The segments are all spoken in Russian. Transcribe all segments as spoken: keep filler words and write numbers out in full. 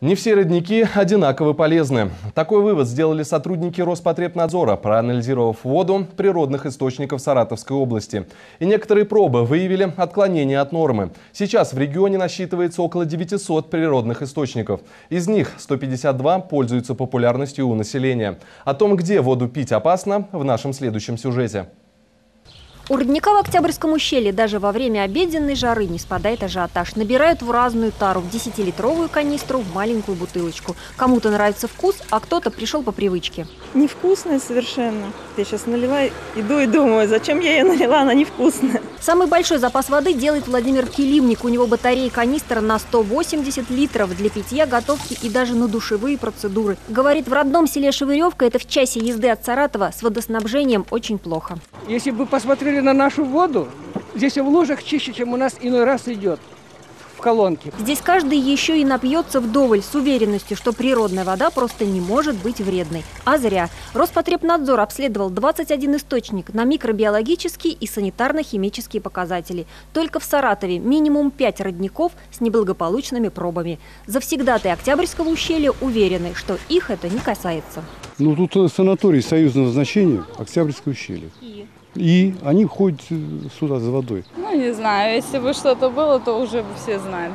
Не все родники одинаково полезны. Такой вывод сделали сотрудники Роспотребнадзора, проанализировав воду природных источников Саратовской области. И некоторые пробы выявили отклонения от нормы. Сейчас в регионе насчитывается около девятисот природных источников. Из них сто пятьдесят два пользуются популярностью у населения. О том, где воду пить опасно, в нашем следующем сюжете. У родника в Октябрьском ущелье даже во время обеденной жары не спадает ажиотаж. Набирают в разную тару, в десятилитровую канистру, в маленькую бутылочку. Кому-то нравится вкус, а кто-то пришел по привычке. Невкусная совершенно. Я сейчас наливаю, иду и думаю, зачем я ее налила, она невкусная. Самый большой запас воды делает Владимир Килимник. У него батарея канистра на сто восемьдесят литров для питья, готовки и даже на душевые процедуры. Говорит, в родном селе Шевыревка, это в часе езды от Саратова, с водоснабжением очень плохо. Если бы посмотрели на нашу воду, здесь в лужах чище, чем у нас иной раз идет в колонке. Здесь каждый еще и напьется вдоволь с уверенностью, что природная вода просто не может быть вредной. А зря. Роспотребнадзор обследовал двадцать один источник на микробиологические и санитарно-химические показатели. Только в Саратове минимум пять родников с неблагополучными пробами. Завсегдатаи Октябрьского ущелья уверены, что их это не касается. Ну тут санаторий союзного значения, Октябрьское ущелье. И? И они ходят сюда за водой. Ну, не знаю, если бы что-то было, то уже бы все знали.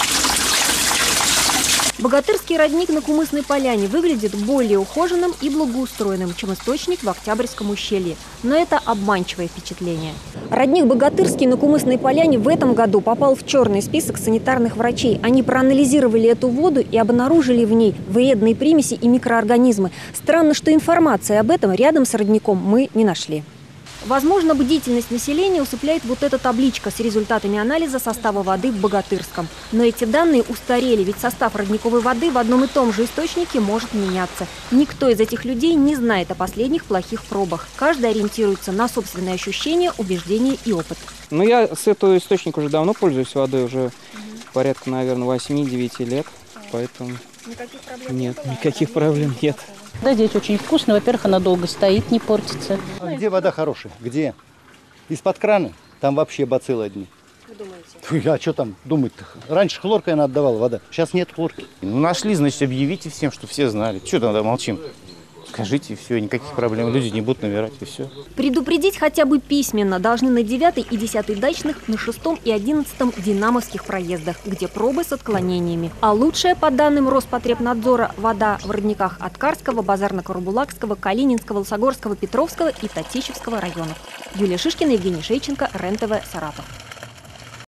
Богатырский родник на Кумысной поляне выглядит более ухоженным и благоустроенным, чем источник в Октябрьском ущелье. Но это обманчивое впечатление. Родник Богатырский на Кумысной поляне в этом году попал в черный список санитарных врачей. Они проанализировали эту воду и обнаружили в ней вредные примеси и микроорганизмы. Странно, что информации об этом рядом с родником мы не нашли. Возможно, бдительность населения усыпляет вот эта табличка с результатами анализа состава воды в Богатырском. Но эти данные устарели, ведь состав родниковой воды в одном и том же источнике может меняться. Никто из этих людей не знает о последних плохих пробах. Каждый ориентируется на собственные ощущения, убеждения и опыт. Ну, я с этого источника уже давно пользуюсь водой, уже угу. порядка, наверное, восьми-девяти лет, поэтому никаких проблем нет, не никаких проблем нет. Да, здесь очень вкусно. Во-первых, она долго стоит, не портится. А где вода хорошая? Где? Из-под крана? Там вообще бациллы одни. Вы думаете? А что там думать-то? Раньше хлоркой она отдавала вода, сейчас нет хлорки. Ну, нашли, значит, объявите всем, что все знали. Что тогда молчим? Скажите, и все, никаких проблем, люди не будут набирать, и все. Предупредить хотя бы письменно должны на девятой и десятой дачных, на шестом и одиннадцатом динамовских проездах, где пробы с отклонениями. А лучшая, по данным Роспотребнадзора, вода в родниках Аткарского, Базарно-Карабулакского, Калининского, Лысогорского, Петровского и Татищевского районов. Юлия Шишкина, Евгений Шейченко, РЕН-ТВ, Саратов.